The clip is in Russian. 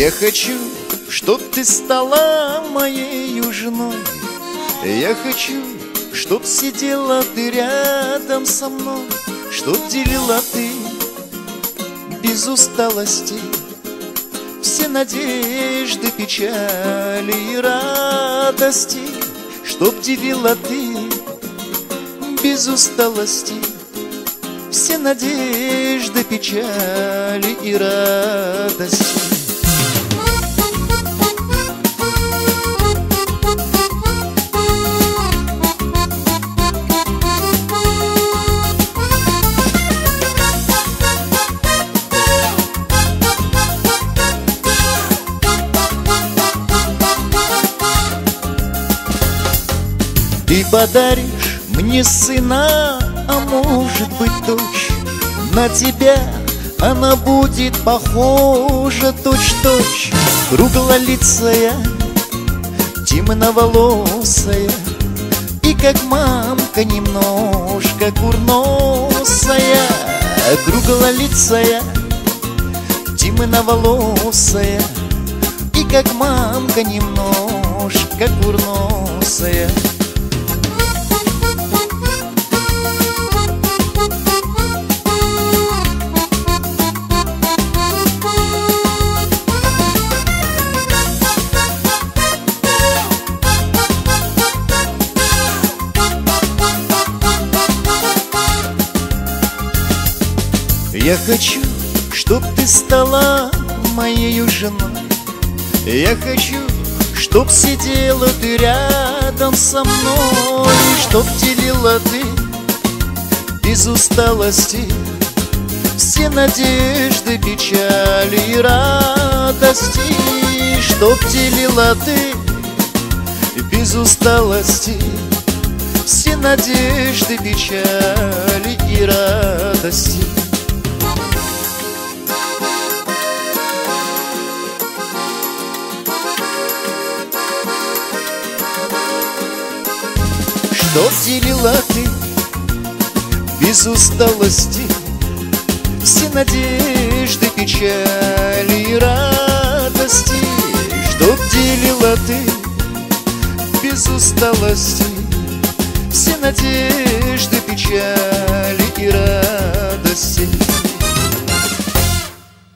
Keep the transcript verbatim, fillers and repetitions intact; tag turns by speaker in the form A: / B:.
A: Я хочу, чтоб ты стала моей женой. Я хочу, чтоб сидела ты рядом со мной, чтоб делила ты без усталости все надежды, печали и радости, чтоб делила ты без усталости все надежды, печали и радости. Ты подаришь мне сына, а может быть дочь. На тебя она будет похожа точь-точь. Круглолицая, темноволосая, и как мамка немножко курносая. Круглолицая, темноволосая, и как мамка немножко курносая. Я хочу, чтоб ты стала моей женой. Я хочу, чтоб сидела ты рядом со мной, чтоб делила ты без усталости все надежды, печали и радости, чтоб делила ты без усталости все надежды, печали и радости. Чтоб делила ты без усталости все надежды, печали и радости, чтоб делила ты без усталости все надежды, печали и радости.